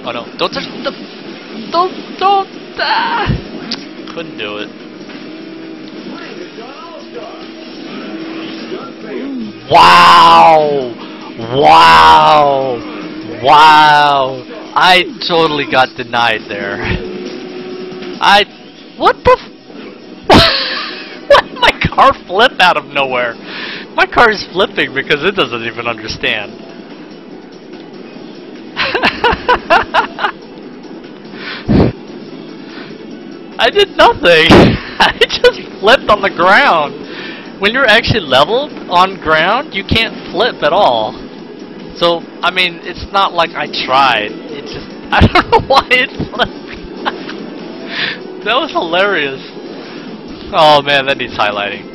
Oh no! Don't touch the. Don't. Ah! Couldn't do it. Wow! Wow! Wow! I totally got denied there. What the What? My car flipped out of nowhere. My car is flipping because it doesn't even understand. I did nothing. I just flipped on the ground. When you're actually leveled on ground, you can't flip at all. So, I mean, it's not like I tried. It just, I don't know why it flipped. That was hilarious. Oh man, that needs highlighting.